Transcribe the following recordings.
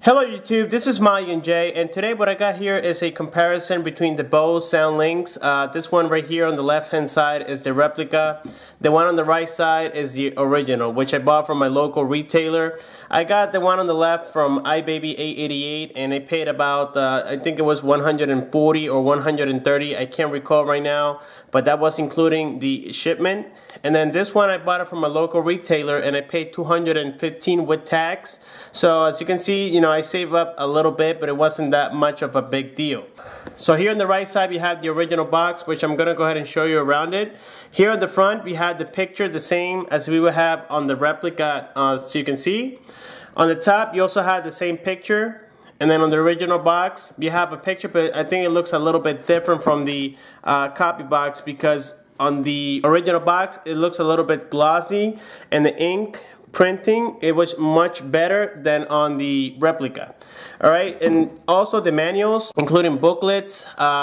Hello YouTube, this is Maya and Jay, and today what I got here is a comparison between the Bose Soundlinks. This one right here on the left hand side is the replica. The one on the right side is the original, which I bought from my local retailer. I got the one on the left from iBaby888 and I paid about, I think it was 140 or 130, I can't recall right now, but that was including the shipment. And then this one I bought it from a local retailer and I paid 215 with tax. So as you can see, you know, I saved up a little bit, but it wasn't that much of a big deal. So here on the right side we have the original box, which I'm going to go ahead and show you around it. Here on the front we had the picture the same as we would have on the replica, so you can see. On the top you also had the same picture, and then on the original box you have a picture, but I think it looks a little bit different from the copy box, because on the original box it looks a little bit glossy and the ink printing, it was much better than on the replica. Alright, and also the manuals, including booklets,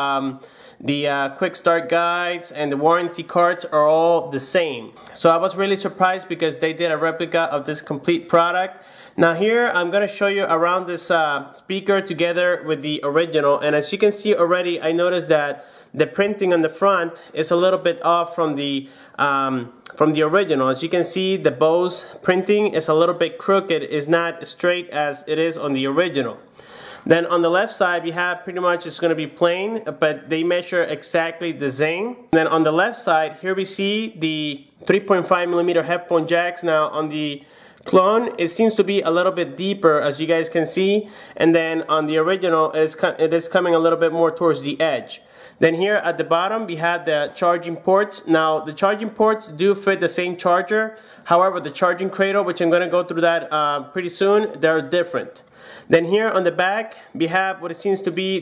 the quick start guides, and the warranty cards are all the same. So I was really surprised because they did a replica of this complete product. Now here I'm going to show you around this speaker together with the original, and as you can see already, I noticed that the printing on the front is a little bit off from the original. As you can see, the Bose printing is a little bit crooked, it's not straight as it is on the original. Then on the left side we have pretty much it's going to be plain, but they measure exactly the same. And then on the left side here we see the 3.5mm headphone jacks. Now on the clone it seems to be a little bit deeper, as you guys can see, and then on the original it is coming a little bit more towards the edge. Then here at the bottom we have the charging ports. Now the charging ports do fit the same charger, however the charging cradle, which I'm going to go through that pretty soon, they're different. Then here on the back we have what it seems to be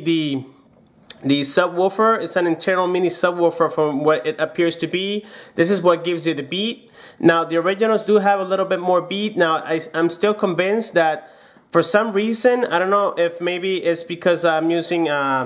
the subwoofer. It's an internal mini subwoofer from what it appears to be. This is what gives you the beat. Now the originals do have a little bit more beat. Now I'm still convinced that for some reason, I don't know if maybe it's because I'm using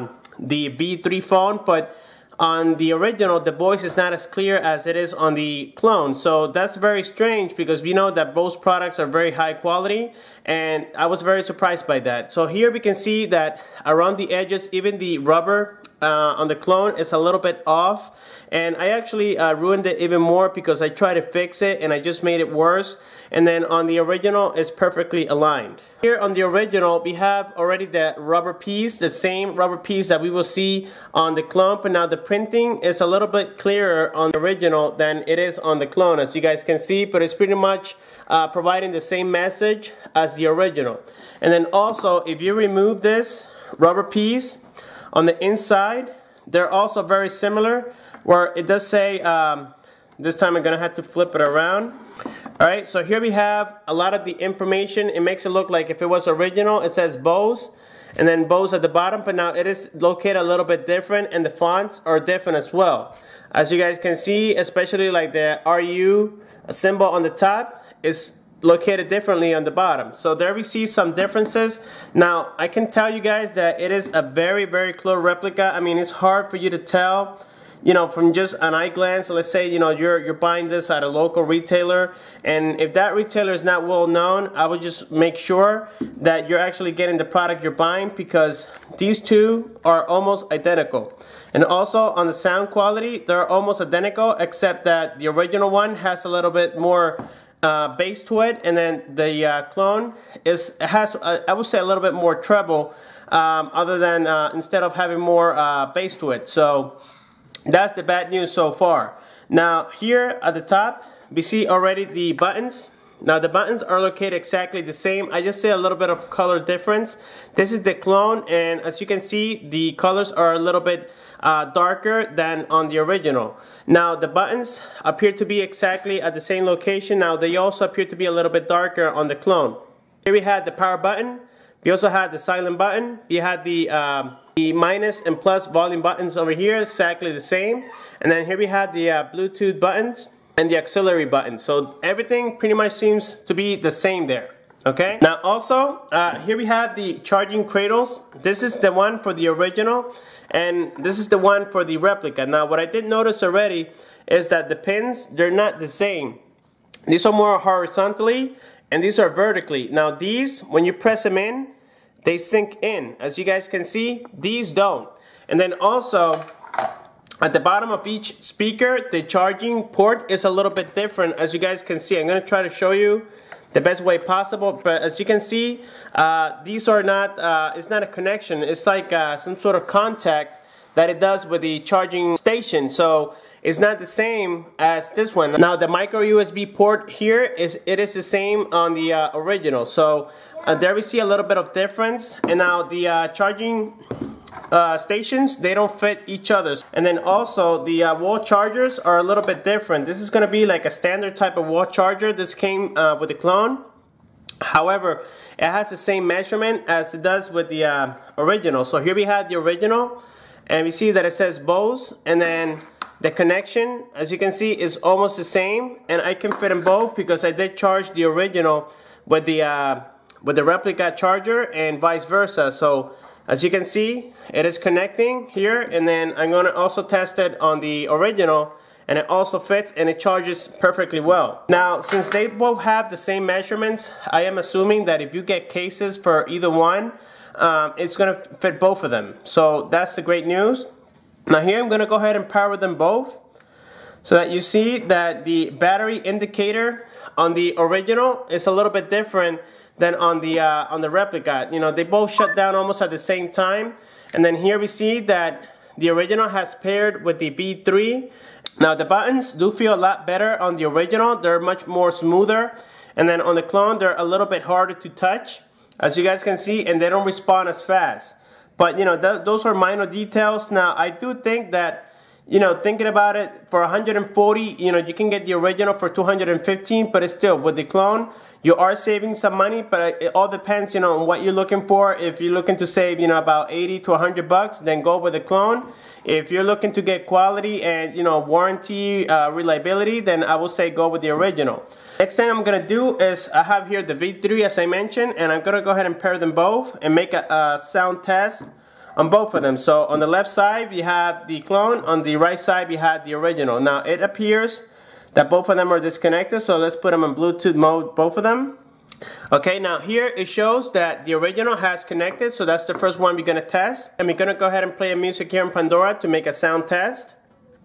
the V3 phone, but on the original the voice is not as clear as it is on the clone. So that's very strange, because we know that Bose products are very high quality, and I was very surprised by that. So here we can see that around the edges, even the rubber on the clone is a little bit off, and I actually ruined it even more because I tried to fix it and I just made it worse. And then on the original it's perfectly aligned. Here on the original we have already the rubber piece, the same rubber piece that we will see on the clone, but now the printing is a little bit clearer on the original than it is on the clone, as you guys can see, but it's pretty much providing the same message as the original. And then also if you remove this rubber piece on the inside, they're also very similar, where it does say, this time I'm gonna have to flip it around. Alright, so here we have a lot of the information. It makes it look like if it was original, it says Bose and then Bose at the bottom, but now it is located a little bit different, and the fonts are different as well. As you guys can see, especially like the RU symbol on the top is located differently on the bottom. So there we see some differences. Now I can tell you guys that it is a very close replica. I mean, it's hard for you to tell, you know, from just an eye glance. Let's say, you know, you're buying this at a local retailer, and if that retailer is not well known, I would just make sure that you're actually getting the product you're buying, because these two are almost identical. And also on the sound quality, they're almost identical, except that the original one has a little bit more bass to it, and then the clone has I would say a little bit more treble, other than instead of having more bass to it. So that's the bad news so far. Now here at the top we see already the buttons. Now the buttons are located exactly the same. I just see a little bit of color difference. This is the clone, and as you can see the colors are a little bit darker than on the original. Now the buttons appear to be exactly at the same location. Now they also appear to be a little bit darker on the clone. Here we had the power button. We also had the silent button. We had the minus and plus volume buttons over here, exactly the same. And then here we had the Bluetooth buttons and the auxiliary button. So everything pretty much seems to be the same there. Okay. Now also here we have the charging cradles. This is the one for the original, and this is the one for the replica. Now what I did notice already is that the pins, they're not the same. These are more horizontally and these are vertically. Now these, when you press them in, they sink in. As you guys can see, these don't. And then also, at the bottom of each speaker, the charging port is a little bit different, as you guys can see. I'm going to try to show you the best way possible, but as you can see, these are not, it's not a connection. It's like some sort of contact that it does with the charging station. So it's not the same as this one. Now the micro USB port here is the same on the original. So there we see a little bit of difference. And now the charging stations, they don't fit each other. And then also the wall chargers are a little bit different. This is going to be like a standard type of wall charger. This came with the clone. However, it has the same measurement as it does with the original. So here we have the original, and we see that it says Bose, and then the connection, as you can see, is almost the same, and I can fit them both because I did charge the original with the replica charger and vice versa. So as you can see, it is connecting here, and then I'm going to also test it on the original, and it also fits and it charges perfectly well. Now, since they both have the same measurements, I am assuming that if you get cases for either one, it's going to fit both of them. So that's the great news. Now here I'm going to go ahead and power them both, so that you see that the battery indicator on the original is a little bit different than on the replica. You know, they both shut down almost at the same time. And then here we see that the original has paired with the V3. Now the buttons do feel a lot better on the original. They're much more smoother. And then on the clone, they're a little bit harder to touch, as you guys can see, and they don't respond as fast. But you know, those are minor details. Now I do think that, you know, thinking about it, for 140, you know, you can get the original for 215, but it's still, with the clone, you are saving some money, but it all depends, you know, on what you're looking for. If you're looking to save, you know, about 80 to 100 bucks, then go with the clone. If you're looking to get quality and, you know, warranty, reliability, then I will say go with the original. Next thing I'm going to do is, I have here the V3 as I mentioned, and I'm going to go ahead and pair them both and make a sound test on both of them. So on the left side we have the clone, on the right side we have the original. Now it appears that both of them are disconnected, so let's put them in Bluetooth mode, both of them. Okay, now here it shows that the original has connected, so that's the first one we're going to test. And we're going to go ahead and play a music here in Pandora to make a sound test.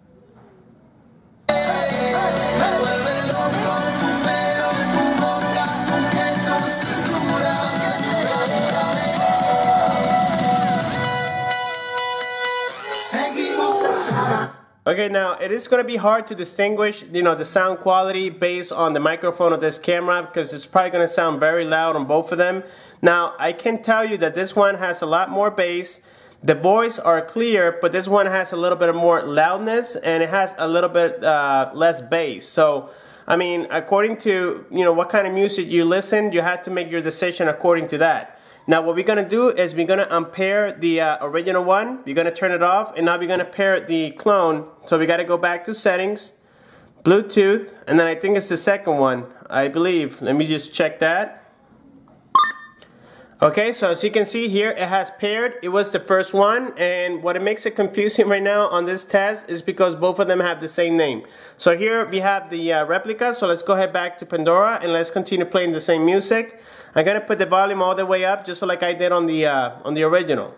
Okay, now it is going to be hard to distinguish, you know, the sound quality based on the microphone of this camera, because it's probably going to sound very loud on both of them. Now I can tell you that this one has a lot more bass. The voice are clear, but this one has a little bit more loudness, and it has a little bit less bass. So I mean, according to, you know, what kind of music you listen, you have to make your decision according to that. Now what we're going to do is we're going to unpair the original one. We're going to turn it off, and now we're going to pair the clone. So we got to go back to settings, Bluetooth, and then I think it's the second one, I believe. Let me just check that. Okay, so as you can see here, it has paired. It was the first one, and what it makes it confusing right now on this test is because both of them have the same name. So here we have the replica, so let's go ahead back to Pandora and let's continue playing the same music. I'm gonna put the volume all the way up, just like I did on the original.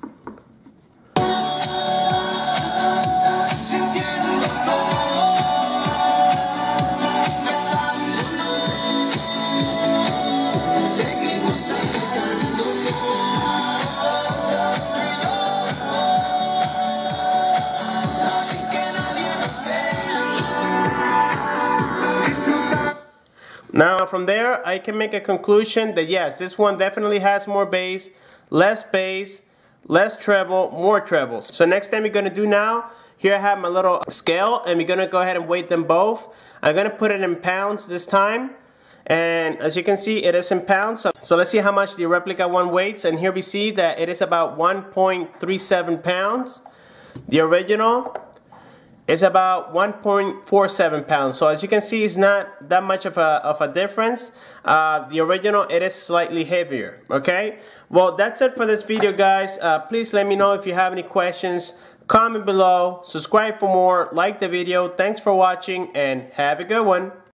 Now from there I can make a conclusion that yes, this one definitely has more bass, less treble, more treble. So next thing we're going to do now, here I have my little scale, and we're going to go ahead and weight them both. I'm going to put it in pounds this time, and as you can see it is in pounds. So let's see how much the replica one weighs, and here we see that it is about 1.37 pounds. The original is about 1.47 pounds. So as you can see, it's not that much of a difference. The original, it is slightly heavier. Okay, well that's it for this video, guys. Please let me know if you have any questions. Comment below, subscribe for more, like the video. Thanks for watching, and have a good one.